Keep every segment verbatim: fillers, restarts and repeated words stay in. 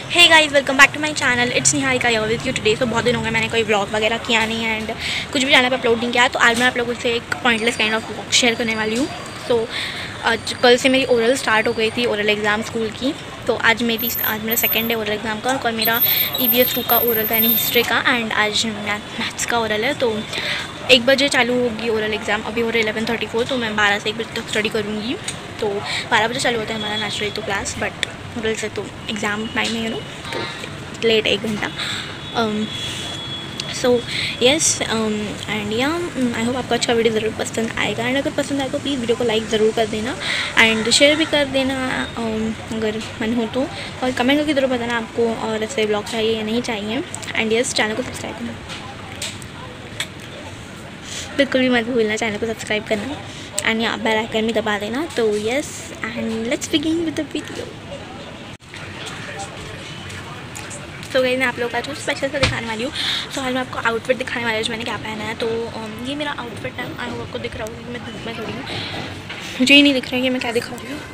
Hey guys, welcome back to my channel. It's Niharika here with you today. So बहुत दिन हो गए मैंने कोई व्लॉग वगैरह किया नहीं है एंड कुछ भी चैनल पे अपलोड नहीं किया, तो आज मैं आप लोगों से एक pointless kind of vlog share करने वाली हूँ। सो आज कल से मेरी ओरल स्टार्ट हो गई थी, ओरल एग्ज़ाम स्कूल की। तो आज मेरी आज मेरा सेकेंड डे ओरल एग्ज़ाम का, और कल मेरा ई वी एस टू का ओरल था यानी हिस्ट्री का, एंड आज मैथ्स का ओरल है। तो एक बजे चालू होगी ओरल एग्ज़ाम, अभी हो रहा है इलेवन थर्टी फोर, तो मैं बारह से एक बजे तक स्टडी करूँगी। तो बारह बजे चालू होता है हमारा नेचुरली तो क्लास, बट ओरल से तो एग्ज़ाम टाइम है यू नो, तो लेट एक घंटा। सो येस एंड या आई होप आपको अच्छा वीडियो ज़रूर पसंद आएगा, एंड अगर पसंद आए तो प्लीज़ वीडियो को लाइक ज़रूर कर देना एंड शेयर भी कर देना um, अगर मन हो तो, और कमेंट करके ज़रूर बताना आपको और ऐसे ब्लॉग चाहिए या नहीं चाहिए। एंड यस, चैनल को सब्सक्राइब करना बिल्कुल भी मत भूलना, चैनल को सब्सक्राइब करना एंड यहाँ बेल आइकन भी दबा देना। तो yes and let's begin with the video. तो गई मैं आप लोगों का कुछ स्पेशल सा दिखाने वाली हूँ। तो आज मैं आपको आउटफिट दिखाने वाली हूँ जो मैंने क्या पहना है। तो um, ये मेरा आउटफिट है। आई होप आपको दिख रहा होगा कि मैं धूप में थोड़ी हूँ, मुझे ही नहीं दिख रहा है कि मैं क्या दिखा रही हूँ।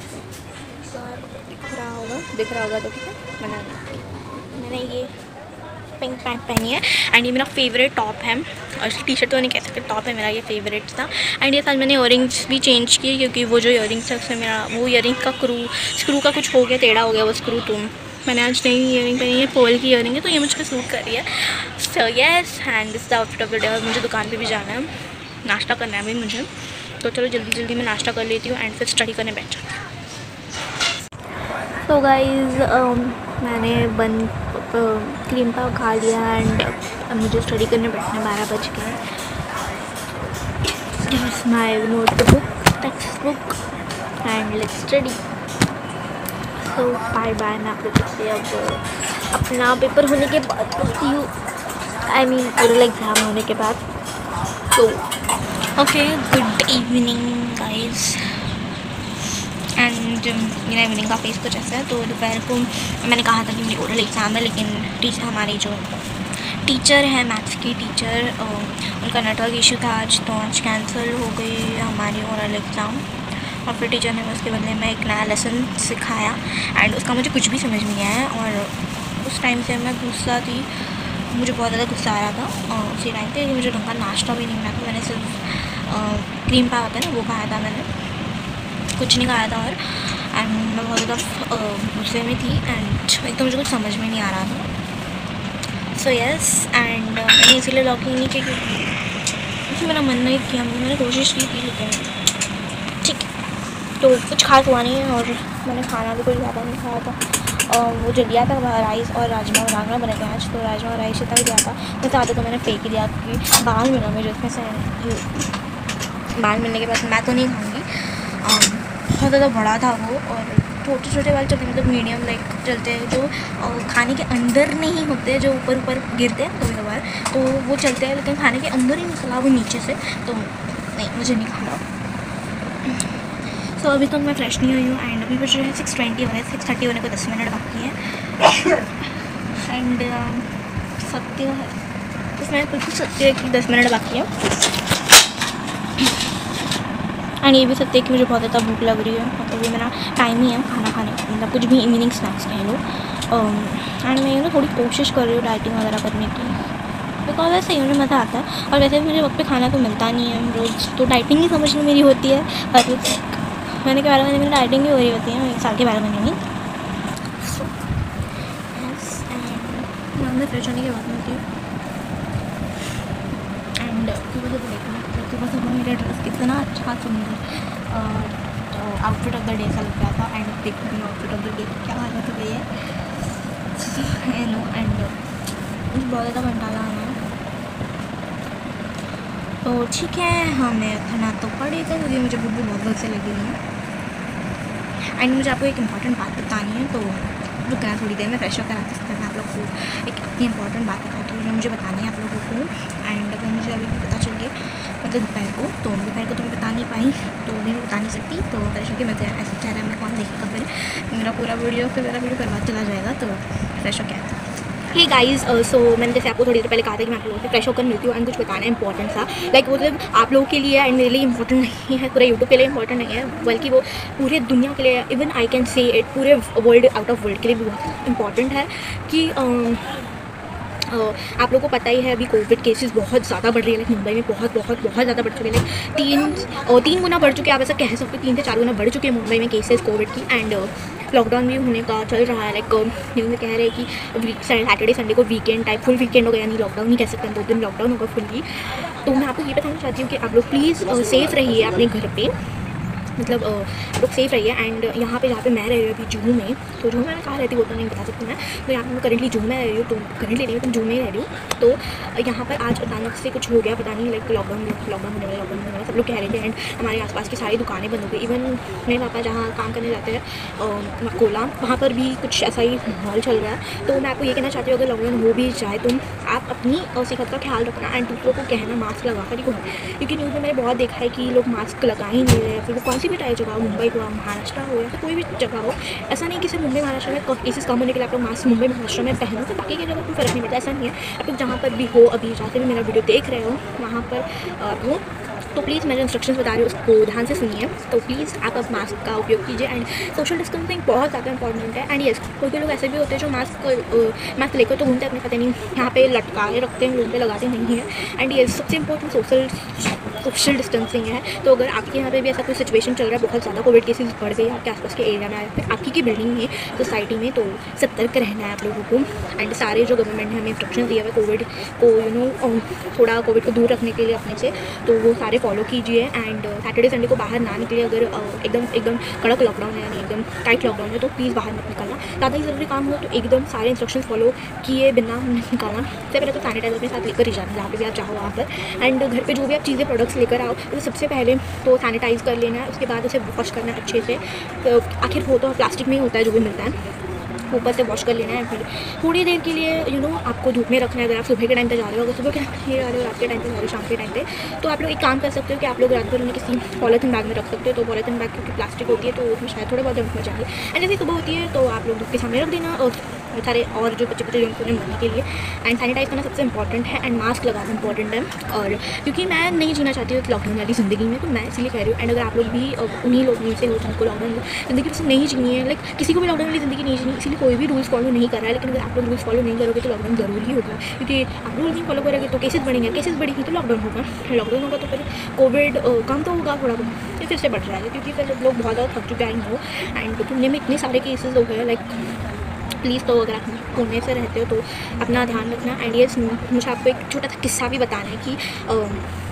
दिख रहा होगा दिख रहा होगा तो ठीक है। मैंने मैंने ये पिंक पैंट पहनी है एंड ये मेरा फेवरेट टॉप है, और टी शर्ट तो नहीं कह सकते, टॉप है मेरा, ये फेवरेट था। एंड ये साथ मैंने इयरिंग्स भी चेंज किए, क्योंकि वो जो इयरिंग्स है उसमें मेरा वो इयरिंग का क्रू स्क्रू का कुछ हो गया, टेढ़ा हो गया वो स्क्रू। तो मैंने आज नई इयरिंग पहनी है, पोल की इयरिंग है, तो ये मुझे सूट कर रही है। So yes and this the outfit of the day. और मुझे दुकान पे भी जाना है, नाश्ता करना है भी मुझे, तो चलो जल्दी जल्दी मैं नाश्ता कर लेती हूँ एंड फिर स्टडी करने बैठ जाती हूँ। सो गाइज मैंने बन क्रीम पाव खा लिया एंड अब मुझे स्टडी करने बैठना, बारह बज गए। Here's my notebook, textbook and let's study. तो बाय बाय, मैं आप लोगों से अब अपना पेपर होने के बाद बोलती हूँ, आई मीन ओरल एग्ज़ाम होने के बाद। तो okay, good evening guys. And मेरा इवनिंग का फेस कुछ ऐसा है। तो दोपहर को मैंने कहा था कि मेरी ओरल एग्ज़ाम है, लेकिन टीचर हमारी जो टीचर है मैथ्स की टीचर, उनका नेटवर्क इशू था आज, तो आज कैंसिल हो गई हमारी ओरल एग्ज़ाम। और फिर टीचर ने उसके बदले में एक नया लेसन सिखाया एंड उसका मुझे कुछ भी समझ में नहीं आया, और उस टाइम से मैं गुस्सा थी, मुझे बहुत ज़्यादा गुस्सा आ रहा था और उसी टाइम पे मुझे ढंग का नाश्ता भी नहीं मिला था। मैंने सिर्फ क्रीम पाव होता है ना वो खाया था, मैंने कुछ नहीं खाया था। और एंड मैं बहुत ज़्यादा गुस्से में थी एंड एक तो मुझे कुछ समझ में नहीं आ रहा था। सो येस एंड मैंने इसीलिए लॉगिंग नहीं किया क्योंकि मेरा मन नहीं किया, मैंने कोशिश की थी लेकिन ठीक है। तो कुछ खास हुआ नहीं है, और मैंने खाना भी कोई ज़्यादा नहीं खाया था। और वो जो दिया था राइस और राजमा और राजमा बने थे आज, तो राजमा और राइस इतना भी दिया था, मैं तो आधे तो मैंने फेंक ही दिया क्योंकि बाल मिला मुझे उसमें से। बाल मिलने के बाद मैं तो नहीं खाऊँगी, बहुत ज़्यादा बड़ा था वो, और छोटे छोटे बाल चलते मतलब मीडियम लाइक चलते हैं, जो खाने के अंदर नहीं होते, जो ऊपर ऊपर गिरते हैं कभी कभार, तो वो चलते हैं, लेकिन खाने के अंदर ही निकला वो नीचे से, तो नहीं मुझे नहीं खाना। सो so, अभी तक मैं फ्रेश नहीं हुई हूँ एंड अभी बज रहे हैं सिक्स ट्वेंटी हो रहे हैं, सिक्स थर्टी होने को दस मिनट बाकी है। एंड सत्य है इसमें बिल्कुल सत्य है कि दस मिनट बाकी है, एंड ये भी सत्य है कि मुझे बहुत ज़्यादा भूख लग रही है, मतलब ये मेरा टाइम ही है खाना खाने का, मतलब कुछ भी इवनिंग स्नैक्स कह लो। एंड मैं ना थोड़ी कोशिश कर रही हूँ डाइटिंग वगैरह करने की, बिकॉज ऐसे ही उन्हें मज़ा आता है, और वैसे भी मुझे वक्त पे खाना तो मिलता नहीं है रोज़, तो डाइटिंग ही समझ में मेरी होती है। पर मैंने के बारह महीने मेरी डाइटिंग भी हो रही होती है, एक साल के बारह महीने में। मैं फ्रेश होने के बाद होती हूँ एंड सुबह से देखना सुबह सुबह मेरा ड्रेस कितना अच्छा सुंदर आउटफिट ऑफ द डे ऐसा लग रहा था। एंड देखो मेरा आउटफिट ऑफ द डे क्या हालत हो गई है यू नो, एंड मुझे बहुत ज़्यादा घंटाला आना है, तो ठीक है हमें खाना तो पड़ेगा क्योंकि मुझे भूख भी बहुत बहुत से लगी हुई है। एंड मुझे आपको एक इम्पॉर्टेंट बात बतानी है, तो रुकना थोड़ी देर में फ्रेश होकर आते सकते हैं आप लोग को एक इतनी इंपॉर्टेंट बात बताती हूँ जो मुझे बतानी है आप लोगों को। एंड अगर मुझे अभी पता चल गया मतलब दोपहर को, तो दोपहर को तो मैं बता नहीं पाई, तो भी मैं बता नहीं सकती, तो फ्रेश होकर मैं ऐसा चेहरा मैं कौन देखेगा, फिर मेरा पूरा वीडियो फिर मेरा वीडियो बर्बाद चला जाएगा, तो फ्रेश होकर हे गाइस, सो मैंने जैसे आपको थोड़ी देर पहले कहा था कि मैं आप लोगों से फ्रेश होकर मिलती हूँ एंड कुछ बताना इंपॉर्टेंट था। लाइक वो सिर्फ आप लोगों के लिए एंड मेरे लिए इंपॉर्टेंट नहीं है, पूरे यूट्यूब के लिए इंपॉर्टेंट नहीं है, बल्कि वो पूरे दुनिया के लिए, even I can say it पूरे वर्ल्ड, आउट ऑफ वर्ल्ड के लिए भी बहुत इंपॉर्टेंट है कि um, Uh, आप लोगों को पता ही है अभी कोविड केसेस बहुत ज़्यादा बढ़ रही है। लाइक मुंबई में बहुत बहुत बहुत ज़्यादा बढ़ चुके हैं, लाइक तीन और तीन गुना बढ़ चुके हैं, आप ऐसा कह सकते हो, तीन से चार गुना बढ़ चुके हैं मुंबई में केसेस कोविड की। एंड लॉकडाउन भी होने का चल रहा है। लाइक न्यूज़ में कह रहे हैं कि सैटरडे संडे को वीकेंड टाइप फुल वीकेंड हो गया, यानी लॉकडाउन नहीं कह सकते, दो दिन लॉकडाउन होगा फुल्ली। तो मैं आपको ये बताना चाहती हूँ कि आप लोग प्लीज़ सेफ़ रहिए अपने घर पर, मतलब आप लोग सेफ़ रहिए। एंड यहाँ पे जहाँ पे मैं रह रही हूँ अभी जूहू में, तो जूहू में मैं कहाँ रहती हूँ वो तो नहीं बता सकती मैं, तो यहाँ पे मैं करेंटली जूहू में रह रही हूँ, तो करेंटली नहीं, तो जूहू में ही रह रही हूँ। तो यहाँ पर आज अचानक से कुछ हो गया, पता नहीं, लाइक लॉकडाउन लॉकडाउन होने वाला लॉकडाउन होने वाला सब लोग कह रहे थे। एंड हमारे आसपास की सारी दुकानें बंद हो गई। इवन मेरे पापा जहाँ काम करने जाते हैं कोला, वहाँ पर भी कुछ ऐसा ही माहौल चल रहा है। तो मैं आपको ये कहना चाहती हूँ, अगर लॉकडाउन हो भी जाए तो आप अपनी सेहत का ख्याल रखना एंड दूसरों को कहना मास्क लगा कर ही घूमना, क्योंकि न्यूज़ में मैंने बहुत देखा है कि लोग मास्क लगा ही नहीं रहे, फिर वो कौन सी भी टाइप जगह हो, मुंबई हुआ, महाराष्ट्र हो, या फिर कोई भी जगह हो। ऐसा नहीं कि सिर्फ मुंबई महाराष्ट्र में केसेस कम होने के लिए आप लोग मास्क मुंबई महाराष्ट्र में पहनो, तो बाकी की जगह कोई फ़र्क नहीं पड़ता। ऐसा नहीं है, आप लोग जहाँ पर भी हो, अभी जहाँ से भी मेरा वीडियो देख रहे हो वहाँ पर आप हो, तो प्लीज़ मैं जो इंस्ट्रक्शंस बता रही हूँ उसको ध्यान से सुनिए। तो प्लीज़ आप अब मास्क का उपयोग कीजिए एंड सोशल डिस्टेंसिंग बहुत ज़्यादा इंपॉर्टेंट है। एंड येस, कोई कोई लोग ऐसे भी होते हैं जो मास्क मास्क लेकर तो घूमते हैं, अपने पता नहीं यहाँ पे लटकाए रखते हैं, लोगों पे लगाते नहीं है। एंड ये सबसे इंपॉर्टेंट सोशल सोशल डिस्टेंसिंग है। तो अगर आपके यहाँ पे भी ऐसा कोई सिचुएशन चल रहा है, बहुत ज़्यादा कोविड केसेस बढ़ गए आपके आसपास के एरिया में, फिर आपकी की बिल्डिंग में, सोसाइटी में, तो सतर्क रहना है आप लोगों को। एंड सारे जो गवर्नमेंट ने हमें इंस्ट्रक्शन दिया हुआ है कोविड को यू नो थोड़ा कोविड को दूर रखने के लिए अपने से, तो वो सारे फॉलो कीजिए। एंड सैटरडे संडे को बाहर ना निकले, अगर एकदम एकदम कड़क लॉकडाउन है, यानी एकदम टाइट लॉकडाउन है, तो प्लीज़ बाहर मत निकलना। ज़्यादा ही ज़रूरी काम हो तो एकदम सारे इंस्ट्रक्शन फॉलो किए बिना निकालना। सबसे पहले तो सैनिटाइजर अपने साथ लेकर ही जाना जहाँ पे भी आप चाहो वहाँ पर। एंड घर पे जो भी आप चीज़ें प्रोडक्ट्स लेकर आओ, तो सबसे पहले तो सैनिटाइज़ कर लेना है, उसके बाद उसे वॉश करना है अच्छे से। तो आखिर हो तो प्लास्टिक में ही होता है जो भी मिलता है, ऊपर से वॉश कर लेना है। फिर थोड़ी देर के लिए यू नो आपको धूप में रखना है। अगर आप सुबह के टाइम पे जा रहे हो, अगर सुबह के टाइम पे जा रहे हो, रात के टाइम पे जा रहे हो, शाम के टाइम पे, तो आप लोग एक काम कर सकते हो कि आप लोग रात भर उन्हें किसी पॉलीथिन बैग में रख सकते हो। तो पॉलीथिन बैग क्योंकि प्लास्टिक होती है तो उसमें शायद थोड़े बहुत जंक जाएंगे। एंड जैसे सुबह होती है तो आप लोग धूप के सामने रख देना, और सारे और जो बच्चे बच्चे जंक उन्हें मरने के लिए। एंड सैनिटाइज करना सबसे इंपॉर्टेंट है, एंड मास्क लगाना इंपॉर्टेंट है। और क्योंकि मैं नहीं जीना चाहती हूँ लॉकडाउन वाली ज़िंदगी में, तो मैं इसलिए कह रही हूँ। एंड अगर आप लोग भी उन्हीं लोग में से हो जिनको लॉकडाउन ज़िंदगी से नहीं जीनी है, लाइक किसी को भी लॉकडाउन वाली ज़िंदगी नहीं जीनी, इसलिए कोई भी रूल्स फॉलो नहीं कर रहा है, लेकिन अगर आप लोग रूल्स फॉलो नहीं करोगे तो लॉकडाउन ज़रूरी होगा। क्योंकि आप रूल नहीं फॉलो करोगे तो केसेस बढ़ेंगे, केसेस बढ़ेंगे तो लॉकडाउन होगा, लॉकडाउन होगा तो फिर कोविड कम तो होगा थोड़ा बहुत, फिर से बढ़ जाएगा, क्योंकि फिर लोग बहुत ज़्यादा थक चुके हैं हो। एंड पुणे में इतने सारे केसेस हो गए, लाइक प्लीज़, तो अगर आप पुणे से रहते हो तो अपना ध्यान रखना। एंड ये मुझे आपको एक छोटा सा किस्सा भी बताना है कि आ,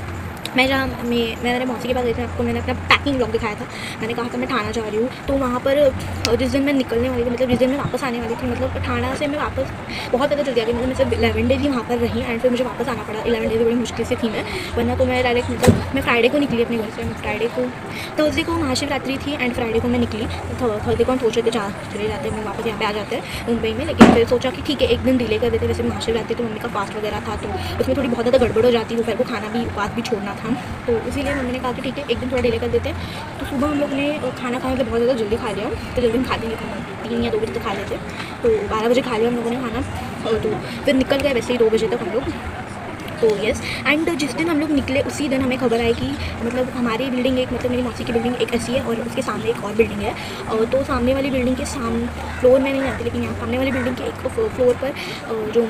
मैं जहाँ मैं मैं मेरे मौसी के पास गई थी, आपको मैंने अपना पैकिंग ब्लॉग दिखाया था, मैंने कहा था मैं ठाणा जा रही हूँ। तो वहाँ पर जिस दिन मैं निकलने वाली थी, मतलब जिस दिन मैं वापस आने वाली थी, मतलब ठाणा से मैं वापस बहुत ज़्यादा जल्दी आ गई, मतलब मैं सिर्फ इलेवन डेज ही वहाँ पर रही। एंड फिर मुझे वापस आना पड़ा, इलेवन डेज बड़ी मुश्किल से थी मैं, वरना तो मैं डायरेक्ट मतलब मैं फ्राइडे को निकली अपने घर से। मैं फ्राइडे को थर्सडे को महाशिवरात्रि थी एंड फ्राइडे को मैं निकली। थर्सडे को हम सोच रहे थे जहाँ चले जाते हैं, मैं वापस यहाँ पे आ जाते हैं मुंबई में, लेकिन फिर सोचा कि ठीक है एक दिन डिले कर देते। वैसे महाशिवरात्रि तो मम्मी का फास्ट वगैरह था, तो उसमें थोड़ी बहुत ज़्यादा गड़बड़ हो जाती, वो फिर को खाना भी उपवास भी छोड़ना था, तो इसीलिए मम्मी ने कहा कि ठीक है एक दिन थोड़ा डिले कर देते हैं। तो सुबह हम लोग ने खाना खाने के बहुत ज़्यादा जल्दी खा लिया, तो जल्दी हम खा लेंगे, तीन या दो बजे तक खा लेते, तो बारह बजे खा लिया हम लोगों ने खाना, और तो फिर निकल गए वैसे ही दो बजे तक हम लोग। तो यस, एंड जिस दिन हम लोग निकले उसी दिन हमें खबर आई कि मतलब हमारी बिल्डिंग एक, मतलब मेरी मौसी की बिल्डिंग एक ऐसी है और उसके सामने एक और बिल्डिंग है। और तो सामने वाली बिल्डिंग के सामने फ्लोर में नहीं जानती, लेकिन यहाँ सामने वाली बिल्डिंग के एक फ्लोर पर जो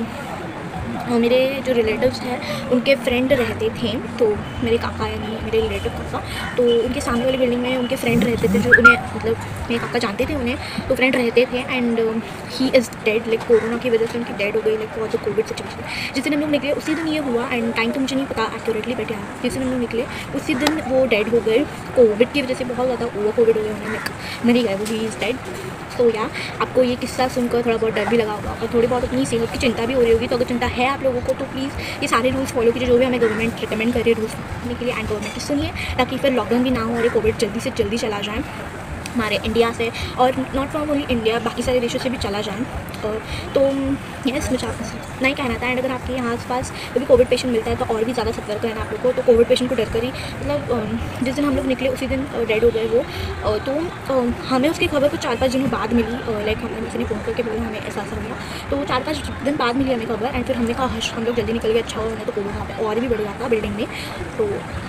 मेरे जो रिलेटिव्स हैं उनके फ्रेंड रहते थे, तो मेरे काका यानी मेरे रिलेटिव काका, तो उनके सामने वाली बिल्डिंग में उनके फ्रेंड रहते थे, जो उन्हें मतलब मेरे काका जानते थे उन्हें, तो फ्रेंड रहते थे। And he is dead, like corona की वजह से उनकी डेड हो गई, लाइक बहुत कोविड सिचुएशन। जिस दिन हम लोग निकले उसी दिन ये हुआ, एंड टाइम तो मुझे नहीं पता एक्यूरेटली, बट यहाँ जिस दिन हम लोग निकले उसी दिन वो डेड हो गए कोविड की वजह से, बहुत ज़्यादा ओवर कोविड हो गया उन्हें, मर ही गए वो, ही इज़ डेड। तो या आपको ये किस्सा सुनकर थोड़ा बहुत डर भी लगा होगा और थोड़ी बहुत अपनी सेहत की चिंता भी हो रही होगी। तो अगर चिंता है आप लोगों को तो प्लीज़ ये सारे रूल्स फॉलो कीजिए जो भी हमें गवर्नमेंट रिकमेंड कर रही है रूल्स करने के लिए, एंड गवर्नमेंट की सुनिए, ताकि फिर लॉकडाउन भी ना हो और ये कोविड जल्दी से जल्दी चला जाए। हमारे इंडिया से, और नॉट फ्रॉम ओनली इंडिया, बाकी सारे देशों से भी चला जाए। तो यस, मुझे आपको नहीं कहना था। एंड अगर आपके यहाँ आस पास कभी कोविड पेशेंट मिलता है तो और भी ज़्यादा सतर्क रहना आप लोग को। तो कोविड पेशेंट को डर कर ही, मतलब जिस दिन हम लोग निकले उसी दिन डेड हो गए वो। तो हमें उसकी खबर कुछ चार पाँच दिनों बाद मिली, लाइक हमने किसी ने फ़ोन करके बोला हमें ऐसा ऐसा हुआ, तो वो चार पाँच दिन बाद मिली हमें खबर। एंड फिर हमने कहा हश, हम लोग जल्दी निकल गए, अच्छा हो, नहीं तो कोविड वहाँ पर और भी बढ़ जाता बिल्डिंग में। तो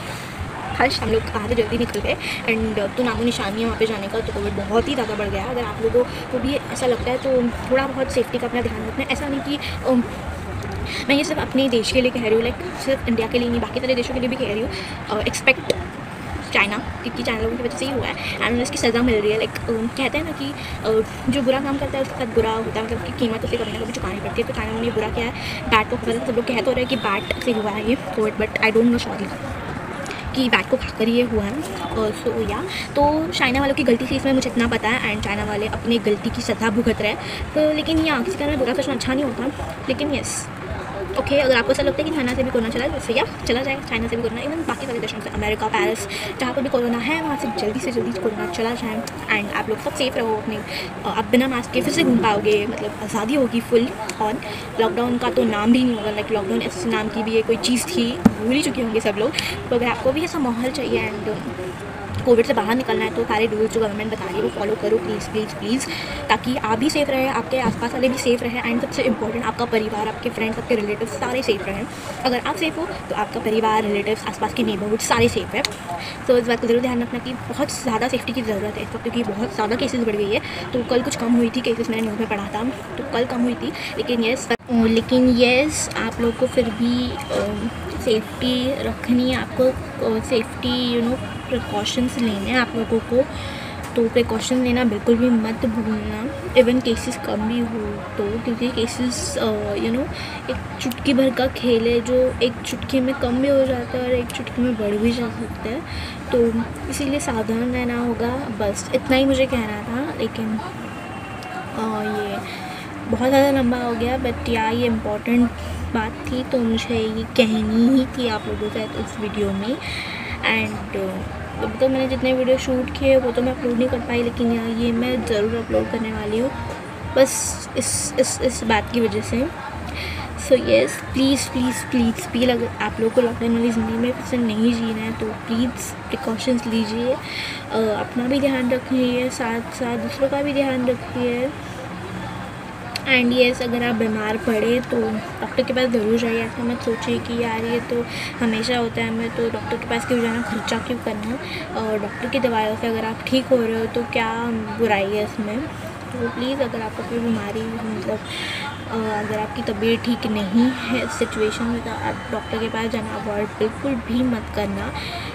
हर्ष हम लोग कहाँ से जल्दी निकल गए। एंड तो नामो निशानी है वहाँ पे जाने का, तो कोविड बहुत ही ज़्यादा बढ़ गया। अगर आप लोगों को भी ऐसा लगता है तो थोड़ा बहुत सेफ्टी का अपना ध्यान रखना है। ऐसा नहीं कि um, मैं ये सिर्फ अपने देश के लिए कह रही हूँ, लाइक सिर्फ इंडिया के लिए नहीं, बाकी सारे देशों के लिए भी कह रही हूँ। एक्सपेक्ट चाइना, क्योंकि चाइना लोगों की वजह से ही हुआ है एंड उसकी सज़ा मिल रही है। लाइक कहते हैं ना कि uh, जो बुरा काम करता है उसके साथ बुरा होता है, मतलब उसकी कीमत उसे कभी ना कभी चुकानी पड़ती है। तो चाइना ने बुरा किया है, बैट को खबर सब लोग कहते हो रहे हैं कि बैट से हुआ है ये covid, but I don't know surely कि बैट को खाकर ये हुआ है। और सो या तो चाइना वालों की गलती थी इसमें, मुझे इतना पता है। एंड चाइना वाले अपनी गलती की सज़ा भुगत रहे हैं। तो लेकिन यहाँ किसी कारण बुरा सोचना अच्छा नहीं होता। लेकिन यस ओके okay, अगर आपको ऐसा लगता है कि चाइना से भी कोरोना चला वैसे या चला जाए, चाइना से भी कोरोना, इवन बाकी सारे देशों से, अमेरिका, पेरिस, जहाँ पर भी कोरोना है वहाँ से जल्दी से जल्दी कोरोना चला जाए। एंड आप लोग सब सेफ रहो अपने, आप बिना मास्क के फिर से घूम पाओगे, मतलब आज़ादी होगी फुल ऑन। लॉकडाउन का तो नाम भी नहीं होगा, लाइक लॉकडाउन इस नाम की भी ये कोई चीज़ थी, भूल ही चुके होंगे सब लोग। तो अगर आपको भी ऐसा माहौल चाहिए एंड कोविड से बाहर निकलना है तो सारे रूल्स जो गवर्नमेंट बता रही है वो फॉलो करो प्लीज़ प्लीज़ प्लीज़, ताकि आप भी सेफ़ रहे, आपके आसपास वाले भी सेफ़ रहे। एंड सबसे इंपॉर्टेंट आपका परिवार, आपके फ्रेंड्स, आपके रिलेटिव्स सारे सेफ़ रहें। अगर आप सेफ़ हो तो आपका परिवार, रिलेटिव्स, आसपास के नेबरहुड सारे सेफ़ है। तो इस बात को ज़रूर ध्यान रखना कि बहुत ज़्यादा सेफ्टी की ज़रूरत है इस वक्त, क्योंकि बहुत ज़्यादा केसेस बढ़ गई है। तो कल कुछ कम हुई थी केसेस, मैंने न्यूज़ में पढ़ा था, तो कल कम हुई थी। लेकिन येस लेकिन येस आप लोग को फिर भी सेफ्टी रखनी है, आपको सेफ्टी यू नो प्रिकॉशंस लेने हैं आप लोगों को। तो प्रिकॉशन लेना बिल्कुल भी मत भूलना, इवन केसेस कम भी हो तो, क्योंकि केसेस यू नो एक चुटकी भर का खेल है जो एक चुटकी में कम भी हो जाता है और एक चुटकी में बढ़ भी जा सकता है। तो इसीलिए सावधान रहना होगा, बस इतना ही मुझे कहना था। लेकिन आ, ये बहुत ज़्यादा लंबा हो गया, बट या ये इम्पोर्टेंट बात थी तो मुझे ये कहनी ही थी आप लोगों से इस वीडियो में। एंड अब तो मैंने जितने वीडियो शूट किए वो तो मैं अपलोड नहीं कर पाई, लेकिन यहाँ ये मैं ज़रूर अपलोड करने वाली हूँ, बस इस इस इस बात की वजह से। So yes please please please please अगर आप लोगों को लॉकडाउन वाली ज़िंदगी में फिर से नहीं जीना है तो प्लीज़ प्रिकॉशंस लीजिए, अपना भी ध्यान रखिए, साथ साथ दूसरों का भी ध्यान रखिए। एंड येस अगर आप बीमार पड़े तो डॉक्टर के पास ज़रूर जाइए। ऐसा मत सोचिए कि यार ये तो हमेशा होता है, हमें तो डॉक्टर के पास क्यों जाना, खर्चा क्यों करना, और डॉक्टर की दवाइयों से अगर आप ठीक हो रहे हो तो क्या बुराई है इसमें। तो प्लीज़ अगर आपको कोई बीमारी, मतलब अगर आपकी तबीयत ठीक नहीं है इस सिचुएशन में, तो आप डॉक्टर के पास जाना अवॉइड बिल्कुल भी मत करना,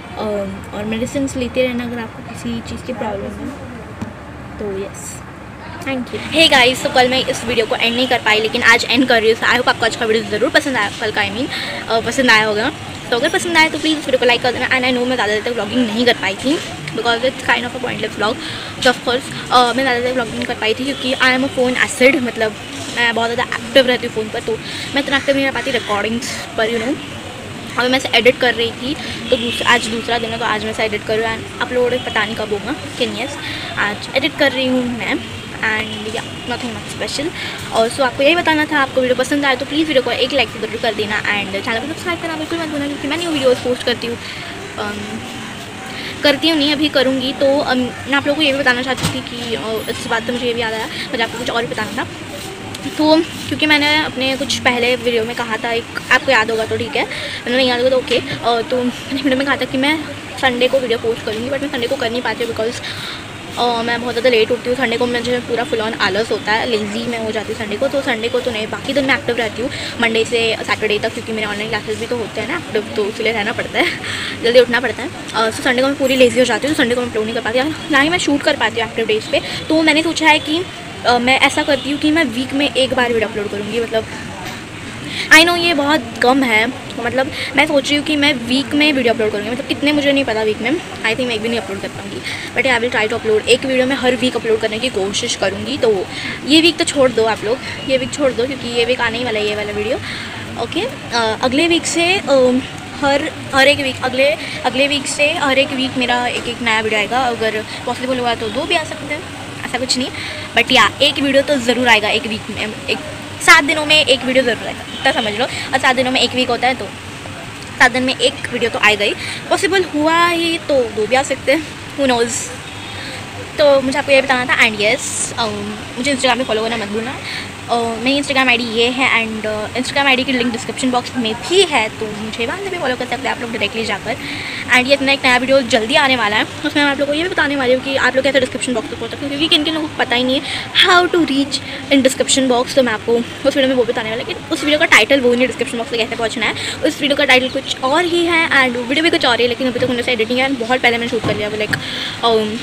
और मेडिसिन लेते रहना अगर आपको किसी चीज़ की प्रॉब्लम है तो। Yes thank you. Hey guys, तो कल मैं इस वीडियो को एंड नहीं कर पाई, लेकिन आज एंड कर रही हूँ। आई होप आपको आज का वीडियो ज़रूर पसंद आया, कल का आई मीन पसंद आया होगा। तो अगर पसंद आए तो प्लीज़ वीडियो को लाइक कर देना। एंड आई नो मैं ज़्यादा देर तक व्लॉगिंग नहीं कर पाई थी because it's kind of a pointless vlog. तो ऑफकोर्स मैं ज़्यादा देर व्लॉगिंग नहीं कर पाई थी क्योंकि I am a phone acid, मतलब मैं बहुत ज़्यादा एक्टिव रहती हूँ फ़ोन पर, तो मैं इतना एक्टिव नहीं रह पाती रिकॉर्डिंग्स पर, यू नो। अभी मैं से एडिट कर रही थी तो दूसरा आज दूसरा दिन है तो आज मैं से एडिट कर रही हूँ। एंड अपलोड पता नहीं कब होगा, लेकिन यस आज एडिट कर रही हूँ मैं। एंड या नथिंग मच स्पेशल। और सो आपको यही बताना था, आपको वीडियो पसंद आए तो प्लीज़ वीडियो को एक लाइक ज़रूर कर देना। एंड चैनल को सब्सक्राइब करना बिल्कुल मत भूलना, क्योंकि मैं न्यू वीडियोज़ पोस्ट करती हूँ um, करती हूँ नहीं अभी करूँगी। तो um, मैं आप लोगों को ये भी बताना चाहती थी कि uh, इस बात तो मुझे ये भी याद आया, मुझे आपको कुछ और भी बताना था। तो क्योंकि मैंने अपने कुछ पहले वीडियो में कहा था, एक आपको याद होगा तो ठीक है, मैंने नहीं याद होगा तो ओके। तो मैंने वीडियो में कहा था कि मैं संडे को वीडियो पोस्ट करूँगी, बट मैं संडे को कर नहीं पाती हूँ बिकॉज Uh, मैं बहुत ज़्यादा लेट उठती हूँ। संडे को मुझे पूरा फुल ऑन आलस होता है, लेज़ी मैं हो जाती हूँ संडे को। तो संडे को तो नहीं, बाकी दिन मैं एक्टिव रहती हूँ मंडे से सैटरडे तक, क्योंकि मेरे ऑनलाइन क्लासेस भी तो होते हैं ना एक्टिव, तो इसलिए रहना पड़ता है, जल्दी उठना पड़ता है। uh, तो संडे को मैं पूरी लेज़ी हो जाती हूँ, तो संडे को मैं अपलोड नहीं कर पाती, ना ही मैं शूट कर पाती हूँ एक्टिव डेज पे। तो मैंने सोचा है कि uh, मैं ऐसा करती हूँ कि मैं वीक में एक बार वीडियो अपलोड करूँगी। मतलब आई नो ये बहुत कम है, मतलब मैं सोच रही हूँ कि मैं वीक में वीडियो अपलोड करूँगी, मतलब कितने मुझे नहीं पता वीक में, आई थिंक मैं एक भी नहीं अपलोड कर पाऊँगी, but I will try to upload एक वीडियो में हर वीक अपलोड करने की कोशिश करूँगी। तो ये वीक तो छोड़ दो आप लोग, ये वीक छोड़ दो क्योंकि ये वीक आने ही वाला है ये वाला वीडियो। Okay okay? uh, अगले वीक से uh, हर हर एक वीक अगले अगले वीक से हर एक वीक मेरा एक एक नया वीडियो आएगा। अगर पॉसिबल हुआ तो दो भी आ सकते हैं, ऐसा कुछ नहीं, बट या एक वीडियो तो ज़रूर आएगा एक वीक में। एक सात दिनों में एक वीडियो ज़रूर आएगा, इतना समझ लो। और सात दिनों में एक वीक होता है तो सात दिन में एक वीडियो तो आएगा ही। पॉसिबल हुआ ही तो दो भी आ सकते हैं, हु नोज़। तो मुझे आपको ये बताना था। एंड येस, मुझे इंस्टाग्राम पे फॉलो करना मत भूलना। uh, मेरी इंस्टाग्राम आईडी ये है एंड इंस्टाग्राम आईडी की लिंक डिस्क्रिप्शन बॉक्स में भी है, तो मुझे वहाँ से भी फॉलो कर सकते हैं आप लोग डायरेक्टली जाकर। एंड ये अपना एक नया वीडियो जल्दी आने वाला है, उसमें मैं आप लोगों को ये भी बताने वाली हूँ कि आप लोग कैसे डिस्क्रिप्शन बॉक्स तक पहुँच सकते हैं, क्योंकि किन किन लोगों को पता ही नहीं है how to reach in description box. तो मैं आपको उस वीडियो में वो बताने वाला, लेकिन उस वीडियो का टाइटल वो नहीं, डिस्क्रिप्शन बॉक्स में कैसे पहुँचना है। उस वीडियो का टाइटल कुछ और ही है एंड वीडियो भी कुछ और ही है, लेकिन अभी तक मुझे एडिटिंग है, बहुत पहले मैंने शूट कर लिया। लाइक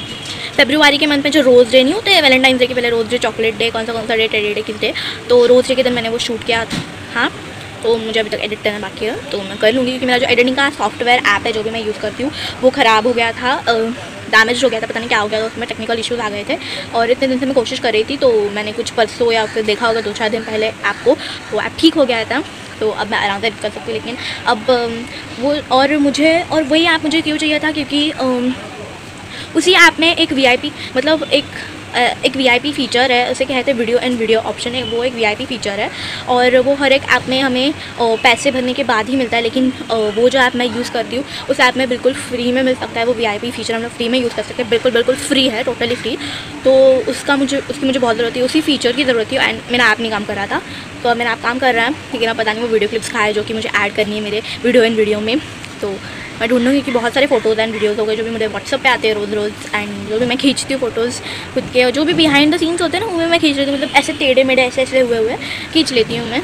फरवरी के मंथ में जो रोज़ डे नहीं होते, वैलेंटाइन डे के पहले रोज़ डे, चॉकलेट डे, कौन सा कौन सा day, teddy day, kiss day, तो रोज़ डे के दिन मैंने वो शूट किया था। हाँ, तो मुझे अभी तक एडिट करना बाकी है, तो मैं कर लूँगी, क्योंकि मेरा जो एडिटिंग का सॉफ्टवेयर ऐप है जो भी मैं यूज़ करती हूँ वो ख़राब हो गया था, डैमेज हो गया था, पता नहीं क्या हो गया था, उसमें टेक्निकल इश्यूज़ आ गए थे। और इतने दिन से मैं कोशिश कर रही थी, तो मैंने कुछ परसों या फिर देखा होगा दो चार दिन पहले ऐप को, वो ऐप ठीक हो गया था, तो अब मैं आराम से एडिट कर सकती हूँ। लेकिन अब वो और मुझे और वही ऐप मुझे क्यों चाहिए था, क्योंकि उसी ऐप में एक वीआईपी मतलब एक एक वीआईपी फ़ीचर है, उसे कहते हैं वीडियो एंड वीडियो ऑप्शन है, वो एक वीआईपी फ़ीचर है और वो हर एक ऐप में हमें पैसे भरने के बाद ही मिलता है। लेकिन वो जो ऐप मैं यूज़ करती हूँ उस ऐप में बिल्कुल फ्री में मिल सकता है, वो वीआईपी फ़ीचर हम लोग फ्री में यूज़ कर सकते हैं, बिल्कुल बिल्कुल फ्री है, टोटली फ्री। तो उसका मुझे उसकी मुझे बहुत ज़रूरत थी, उसी फ़ीचर की ज़रूरत थी एंड मेरा ऐप नहीं काम कर रहा था, तो अब मेरा ऐप काम कर रहा है, लेकिन अब पता नहीं वो वीडियो क्लिप्स कहाँ है जो कि मुझे ऐड करनी है मेरे वीडियो एंड वीडियो में। तो मैं ढूंढूंगी कि बहुत सारे फोटोज़ एंड वीडियोज़ हो गए जो भी मुझे व्हाट्सअप पे आते हैं रोज़ रोज़, एंड जो भी मैं खींचती हूँ फोटोज़ खुद के, और जो भी बिहाइंड द सीन्स होते हैं ना वो मैं खींच लेती हूँ, मतलब ऐसे टेढ़े मेढ़े ऐसे ऐसे हुए हुए खींच लेती हूँ मैं,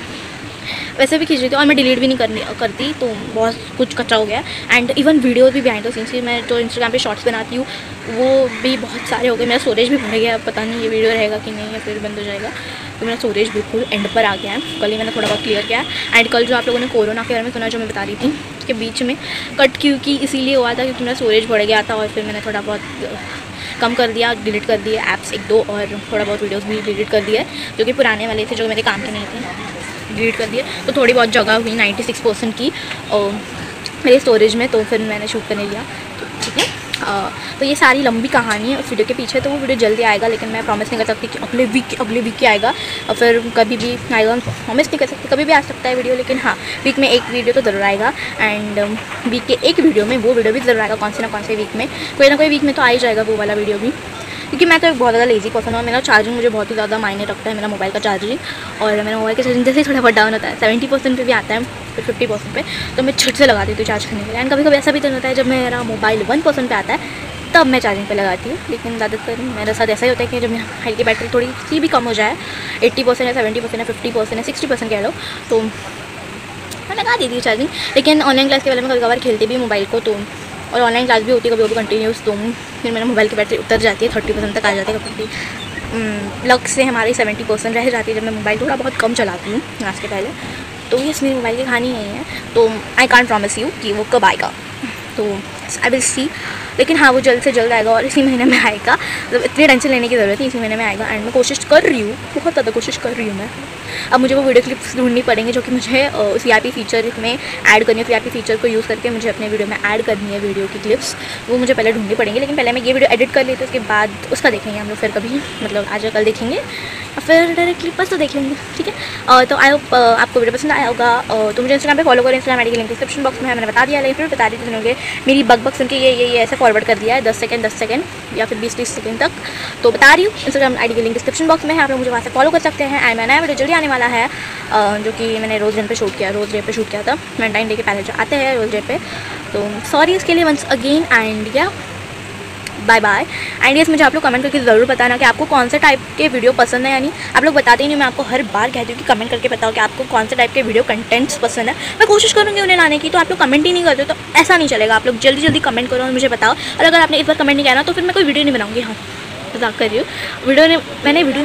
वैसे भी खींच लेती हूँ और मैं डिलीट भी नहीं करनी करती, तो बहुत कुछ कचरा हो गया। एंड इवन वीडियोज़ भी बिहाइंड द सीन्स की मैं जो इंस्टाग्राम पे शॉर्ट्स बनाती हूँ वो भी बहुत सारे हो गए, मेरा स्टोरेज भी भर गया, पता नहीं ये वीडियो रहेगा कि नहीं या फिर बंद हो जाएगा, तो मेरा स्टोरेज बिल्कुल एंड पर आ गया है। कल ही मैंने थोड़ा बहुत क्लियर किया एंड कल जो आप लोगों ने कोरोना के बारे में सुना जो मैं बता रही थी उसके बीच में कट क्यों की इसीलिए हुआ था क्योंकि मेरा स्टोरेज बढ़ गया था और फिर मैंने थोड़ा बहुत कम कर दिया, डिलीट कर दिए ऐप्स एक दो, और थोड़ा बहुत वीडियोस भी डिलीट कर दिए जो कि पुराने वाले थे जो मेरे काम के नहीं थे, डिलीट कर दिए। तो थोड़ी बहुत जगह हुई नाइन्टी सिक्स परसेंट की और मेरे स्टोरेज में, तो फिर मैंने शूट करने लिया, तो ठीक है। आ, तो ये सारी लंबी कहानी है उस वीडियो के पीछे, तो वो वीडियो जल्दी आएगा, लेकिन मैं प्रॉमिस नहीं कर सकती कि अगले वीक अगले वीक ही आएगा और फिर कभी भी आएगा, प्रॉमिस नहीं कर सकती, कभी भी आ सकता है वीडियो, लेकिन हाँ वीक में एक वीडियो तो ज़रूर आएगा। एंड वीक के एक वीडियो में वो वीडियो भी ज़रूर आएगा, कौन से ना कौन से वीक में, कोई ना कोई वीक में तो आ ही जाएगा वो वाला वीडियो भी, क्योंकि मैं तो एक बहुत ज़्यादा लेजी पर्सन हूँ। मेरा चार्जिंग मुझे बहुत ही ज़्यादा मायने रखता है, मेरा मोबाइल का चार्जिंग, और मेरा मोबाइल का चार्जिंग जैसे ही थोड़ा बहुत डाउन होता है सेवेंटी परसेंट पे भी आता है फिर फिफ्टी परसेंट पे, तो मैं छट से लगा देती हूँ चार्ज करने के लिए। एंड कभी कभी ऐसा भी तो होता है जब मेरा मोबाइल वन परसेंट पे आता है तब मैं चार्जिंग पे लगाती हूँ, लेकिन ज़्यादातर मेरे साथ ऐसा ही होता है कि जब मेरा मोबाइल की बैटरी थोड़ी सी भी कम हो जाए, एट्टी परसेंट है, सेवेंटी परसेंट है, फिफ्टी परसेंट है, सिक्सटी परसेंट कह लो, तो मैं लगा देती हूँ चार्जिंग। लेकिन ऑनलाइन क्लास के बारे में कभी कभार खेलती भी मोबाइल को, तो और ऑनलाइन क्लास भी होती है कभी कभी कंटिन्यूस, तो फिर मेरे मोबाइल की बैटरी उतर जाती है, थर्टी परसेंट तक आ जाती है, कभी लक से हमारी सेवेंटी परसेंट रह जाती है जब मैं मोबाइल थोड़ा बहुत कम चलाती हूँ क्लास के पहले। तो ये मेरी मोबाइल की कहानी यही है, तो आई कांट प्रॉमिस यू कि वो कब आएगा, तो आई विल सी, लेकिन हाँ वो जल्द से जल्द आएगा और इसी महीने में आएगा, मतलब इतनी टेंशन लेने की ज़रूरत नहीं, इसी महीने में आएगा। एंड मैं कोशिश कर रही हूँ, बहुत ज़्यादा कोशिश कर रही हूँ मैं। अब मुझे वो वीडियो क्लिप्स ढूंढनी पड़ेंगे जो कि मुझे उस वीआईपी फीचर में ऐड करनी है, वीआईपी फीचर को यूज़ करके मुझे अपने वीडियो में ऐड करनी है वीडियो की क्लिप्स, वो मुझे पहले ढूंढनी पड़ेंगी। लेकिन पहले मैं ये वीडियो एडिट कर लेती हूँ, उसके बाद उसका देखेंगे हम लोग फिर कभी, मतलब आज कल देखेंगे और फिर डायरेक्टली बस तो देख लेंगे, ठीक है। तो आई होप आपको वीडियो पसंद आया होगा, तो मुझे इंस्टाग्राम पे फॉलो करें, इंस्टाग्राम आईडी की लिंक डिस्क्रिप्शन बॉक्स में है, मैंने बता दिया, लेकिन फिर बता दी सुनोगे मेरी बग बग सुन के ये ये ऐसे फॉरवर्ड कर दिया है दस सेकंड दस सेकंड या फिर बीस तीस सेकंड तक, तो बता रही हूँ इंस्टाग्राम आईडी की लिंक डिस्क्रिप्शन बॉक्स में है, आप लोग मुझे वहाँ से फॉलो कर सकते हैं। एंड नया वीडियो जल्दी आने वाला है जो कि मैंने रोज़ डे पे शूट किया, रोज़ डे पे शूट किया था, वैलेंटाइन डे के पहले जो आते हैं रोज़ डे पे, तो सॉरी उसके लिए वंस अगेन, एंड या बाय बाय। एंड यस मुझे आप लोग कमेंट करके ज़रूर बताना कि आपको कौन से टाइप के वीडियो पसंद है, यानी आप लोग बताते ही नहीं, मैं आपको हर बार कहती हूँ कि कमेंट करके बताओ कि आपको कौन से टाइप के वीडियो कंटेंट्स पसंद है, मैं कोशिश करूँगी उन्हें लाने की, तो आप लोग कमेंट ही नहीं करते तो ऐसा नहीं चलेगा, आप लोग जल्दी जल्दी कमेंट करो और मुझे बताओ, और अगर आपने इस बार कमेंट नहीं किया ना तो फिर मैं कोई वीडियो नहीं बनाऊँगी। हाँ मजाक कर रही हूँ, वीडियो ने मैंने वीडियो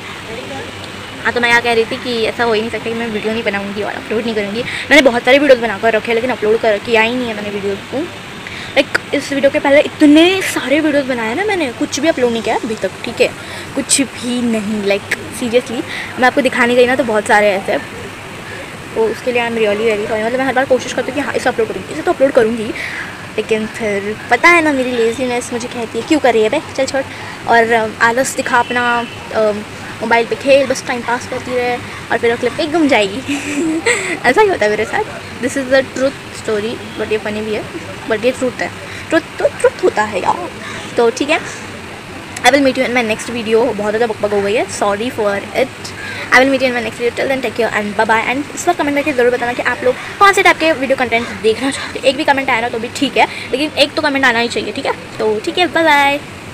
हाँ तो मैं यहाँ कह रही थी कि ऐसा हो ही नहीं सकता कि मैं वीडियो नहीं बनाऊँगी और अपलोड नहीं करूँगी। मैंने बहुत सारे वीडियोज़ बनाकर रखे हैं लेकिन अपलोड कर किया ही नहीं है मैंने वीडियोज़ को, लाइक इस वीडियो के पहले इतने सारे वीडियोस बनाए ना मैंने, कुछ भी अपलोड नहीं किया अभी तक, ठीक है कुछ भी नहीं, लाइक सीरियसली मैं आपको दिखाने गई ना तो बहुत सारे ऐसे तो उसके लिए I am really very sorry. मतलब मैं हर बार कोशिश करती हूँ कि हाँ इसे अपलोड करूँगी, इसे तो अपलोड करूँगी, लेकिन फिर पता है ना मेरी लेजीनेस मुझे कहती है क्यों कर रही है बे, चल छोड़। और आलस दिखा अपना, मोबाइल पे खेल, बस टाइम पास करती रहे और फिर क्लिप एक गुम जाएगी। ऐसा ही होता है मेरे साथ। This is the truth story, but ये फनी भी है, बट ये ट्रूथ है। ट्रूथ तो ट्रूथ होता है यार। तो ठीक है, I will meet you in my next video. बहुत ज़्यादा बकबक हो गई है, sorry for it. I will meet you in my next video, till then take care and bye bye. And इस बार कमेंट करके ज़रूर बताना कि आप लोग कौन से टाइप के वीडियो कंटेंट देखना चाहते हैं। एक भी कमेंट आया ना तो भी ठीक है, लेकिन एक तो कमेंट आना ही चाहिए, ठीक है। तो ठीक है, बाय बाय।